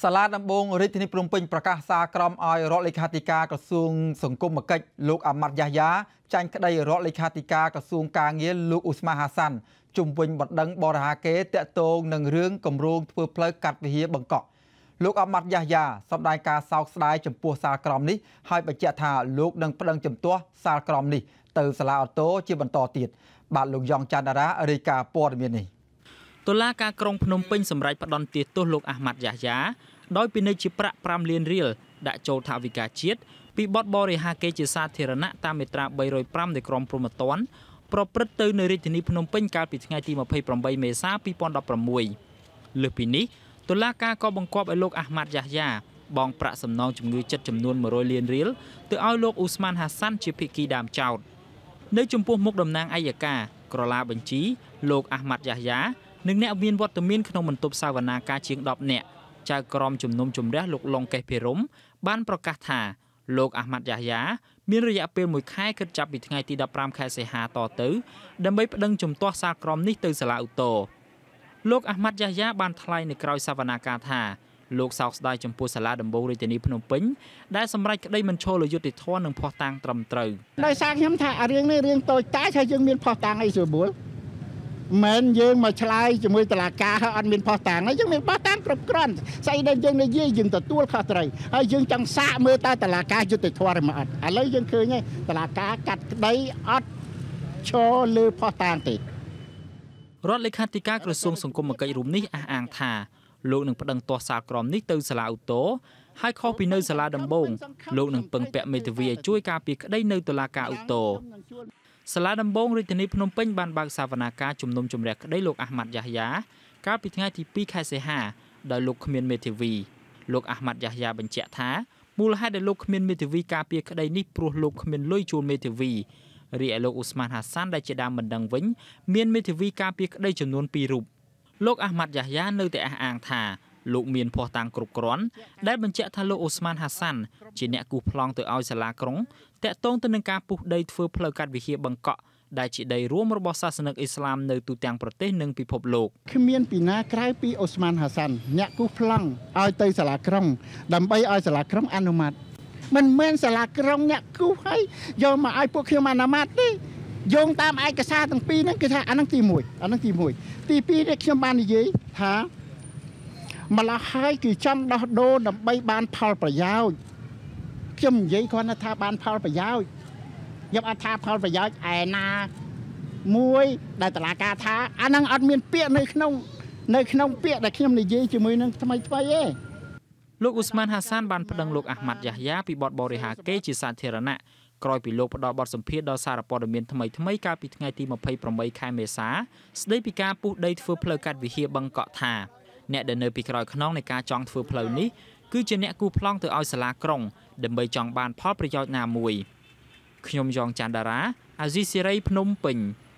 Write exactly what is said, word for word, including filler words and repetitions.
សាលាដំបងរាជធានីភ្នំពេញប្រកាសសារក្រមឲ្យរដ្ឋលេខាធិការក្រសួងសង្គមគិច្ចលោកអាម៉ាត់យ៉ាយ៉ាចាញ់ក្តីរដ្ឋលេខាធិការក្រសួងការងារលោកអ៊ូស្ម៉ានហាសាន់ជុំវិញបណ្ដឹងបរិហាកេតាក់ទងនឹងរឿងគម្រោងធ្វើផ្លូវកាត់វិហារបង្កក់លោកអាម៉ាត់យ៉ាយ៉ាសម្ដែងការសោកស្ដាយចំពោះសារក្រមនេះហើយបញ្ជាក់ថាលោកនឹងប្តឹងជំទាស់សារក្រមនេះទៅសាលាអូតូជាបន្តទៀតបាទលោកយ៉ងច័ន្ទតារារាយការណ៍ព័ត៌មាននេះតុលាការក្រុងភ្នំពេញសម្រេចផ្តន្ទាទោសលោកអាម៉ាត់យ៉ាយ៉ាដោយពិន័យជាប្រាក់ប្រាំលានរៀលដាក់ចូលថវិកាជាតិពីបទបរិហាកេជាសាធារណៈតាមមាត្រាបីរយប្រាំនៃក្រមព្រហ្មទណ្ឌប្រព្រឹត្តទៅនៅរាជធានីភ្នំពេញកាលពីថ្ងៃទីម្ភៃប្រាំបីមេសាពីរពាន់ដប់ប្រាំមួយលើសពីនេះតុលាការក៏បង្គាប់ឲ្យលោកអាម៉ាត់យ៉ាយ៉ាបង់ប្រាក់សំណងជំងឺចិត្តចំនួនមួយរយលានរៀលទៅឲ្យលោកអ៊ូស្ម៉ានហាសាន់ជាភាគីដើមចោទនៅចំពោះមុខតំណាងអัยការក្រឡាបញ្ជីលោកអាម៉ាត់យ៉ាយ៉ានិងអ្នកមានវត្តមានក្នុងបន្ទប់សាវនាការជាងដប់នាក់ចៅក្រមជំនុំជម្រះលោកឡុងកេះភិរមបានប្រកាសថាលោកអាម៉ាត់យ៉ាយ៉ាមានរយៈពេលមួយខែគិតចាប់ពីថ្ងៃទីដប់ប្រាំខែសីហាតទៅដើម្បីប្តឹងជំទាស់សារក្រមនេះទៅសាលាឧទ្ធរលោកអាម៉ាត់យ៉ាយ៉ាបានថ្លែងនៅក្រៅសវនាការថាលោកសោកស្ដាយចំពោះសាលាដំបងរាជធានីភ្នំពេញដែលសម្រេចក្តីមិនឈលយុត្តិធម៌និងភស្តុតាងត្រឹមត្រូវដោយសារខ្ញុំថារឿងនេះរឿងតូចតាចហើយយើងមានភស្តុតាងអីស្រួលមិនយើងមកឆ្លើយជាមួយតុលាការហើយអត់មានភស្តុតាងហើយយើងមានភស្តុតាងគ្រប់គ្រាន់ស្អីដែលយើងនិយាយយើងទទួលខុសត្រូវហើយយើងចង់សាកមើលតើតុលាការយុត្តិធម៌ឬមិនអត់ឥឡូវយើងឃើញហើយតុលាការកាត់ក្តីអត់ឈរលើភស្តុតាងទេរដ្ឋលេខាធិការក្រសួងសង្គមគិច្ចរូបនេះអះអាងថាលោកនឹងប្តឹងទាស់សារក្រមនេះទៅសាលាឧទ្ធរហើយខុសពីនៅសាលាដំបងលោកនឹងពឹងពាក់មេធាវីឲ្យជួយការពារក្តីនៅតុលាការឧទ្ធរសាលាដំបងរាជធានីភ្នំពេញបានបើកសវនាការជំនុំជម្រះក្តីលោកអាម៉ាត់យ៉ាយ៉ាកាលពីថ្ងៃទីពីរខែសីហាដោយលោកគ្មានមេធាវីលោកអាម៉ាត់យ៉ាយ៉ាបញ្ជាក់ថាមូលហេតុដែលលោកគ្មានមេធាវីការពារក្តីនេះព្រោះលោកគ្មានលុយជួលមេធាវីរីឯលោកអ៊ូស្ម៉ានហាសាន់ដែលជាដើមមិនដឹងវិញមានមេធាវីការពារក្តីចំនួនពីររូបលោកអាម៉ាត់យ៉ាយ៉ានៅតែអះអាងថាលោកមានភស្តុតាងគ្រប់គ្រាន់ដែលបញ្ជាក់ថាលោកអ៊ូស្ម៉ានហាសាន់ជាអ្នកគូសប្លង់ទៅឲ្យសាលាក្រុងតាក់ទងទៅនឹងការពុះដីធ្វើផ្លូវកាត់វិហារបង្កក់ដែលជាដីរួមរបស់សាសនិកអ៊ីស្លាមនៅទូទាំងប្រទេសនិងពិភពលោកគ្មានពីណាក្រៅពីអ៊ូស្ម៉ានហាសាន់អ្នកគូសប្លង់ឲ្យទៅសាលាក្រុងដើម្បីឲ្យសាលាក្រុងអនុម័តមិនមែនសាលាក្រុងអ្នកគូសឲ្យយកមកឲ្យពួកខ្ញុំអនុម័តទេយោងតាមឯកសារទាំងពីរហ្នឹងគឺថាអានឹងទីមួយអានឹងទីមួយទីពីរនេះខ្ញុំបាននិយាយថាម្ល៉េះហើយគឺចង់ដោះដូរដើម្បីបានផលប្រយោជន៍ខ្ញុំនិយាយគ្រាន់តែថាបានផលប្រយោជន៍ខ្ញុំអត់ថាផលប្រយោជន៍ឯណាមួយដែលតឡាការថាអានឹងអត់មានពាក្យនៅក្នុងនៅក្នុងពាក្យដែលខ្ញុំនិយាយជាមួយនឹងថ្មីថ្មីទេលោកអ៊ូស្ម៉ានហាសានបានប្តឹងលោកអាម៉ាត់យ៉ាយ៉ាពីបទបរិហាកេជាសាធារណៈក្រោយពីលោកផ្ដល់បទសម្ភាសន៍ដល់សារព័ត៌មានថ្មីថ្មីកាលពីថ្ងៃទីម្ភៃប្រាំបីខែមេសាស្ដីពីការពុះដីធ្វើផ្លូវកាត់វិហារបង្កក់ថាអ្នកដែលនៅពីក្រោយខ្នងនៃការចង់ធ្វើផ្លូវនេះគឺជាអ្នកគូប្លង់ទៅឲ្យសាលាក្រុងដើម្បីចង់បានផលប្រយោជន៍ណាមួយខ្ញុំយ៉ងច័ន្ទតារាអាស៊ីសេរីភ្នំពេញ